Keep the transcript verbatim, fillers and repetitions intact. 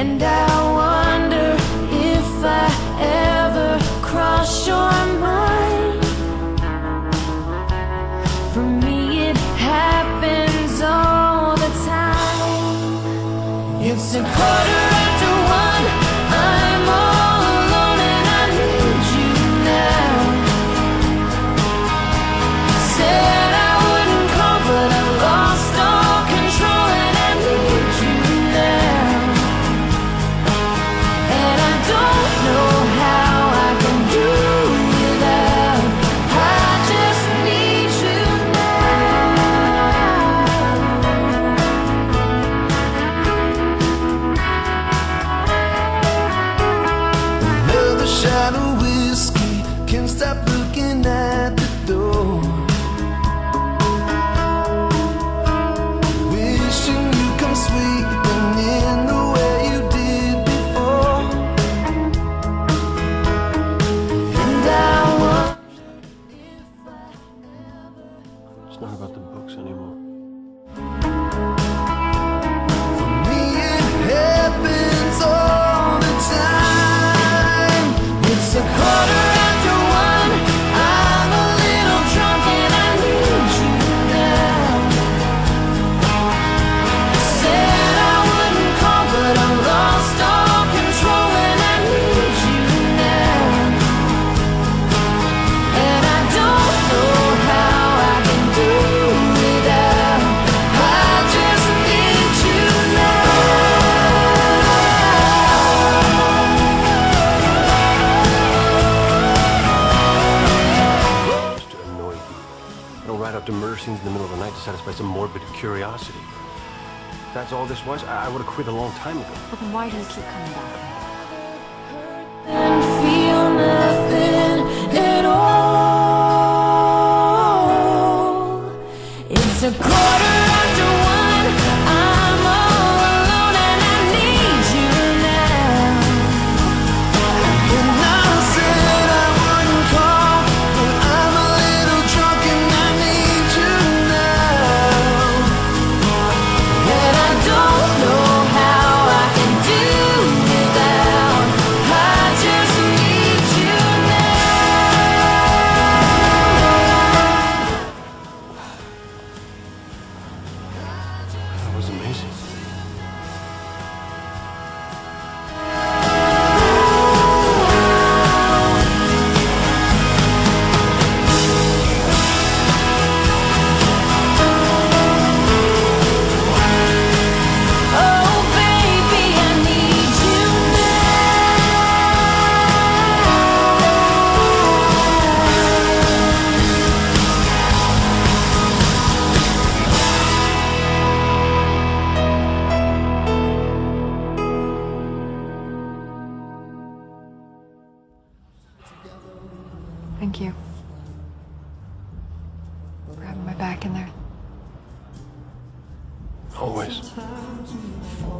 And I wonder if I ever cross your mind. For me it happens all the time. It's a quarter after one, I'm all alone and I need you now. Said I wouldn't call but I lost all control and I need you now. And I don't know how I can do without. I just need you now. Another shot of whiskey, can't stop looking at the door. Wishing you come sweeping in the way you did before. And I wonder It's not about the books anymore. For me it happens all the time. it's a quarter after one, I'm a little drunk and I need you now. Said I wouldn't call but I lost all control and I need you now. And I don't know how I can do without. I just need you now. Just to annoy you. I don't ride up to murder scenes in the middle of the night to satisfy some morbid curiosity. If that's all this was, I, I would have quit a long time ago. Well, then why do you keep coming back? And feel nothing at all. It's a quarter after one, I'm all alone and I need you now. And I said I wouldn't call, but I'm a little drunk and I need you now. And I don't know how I can do without. I just need you That was amazing. Oh baby, I need you Thank you for having my back in there. Always.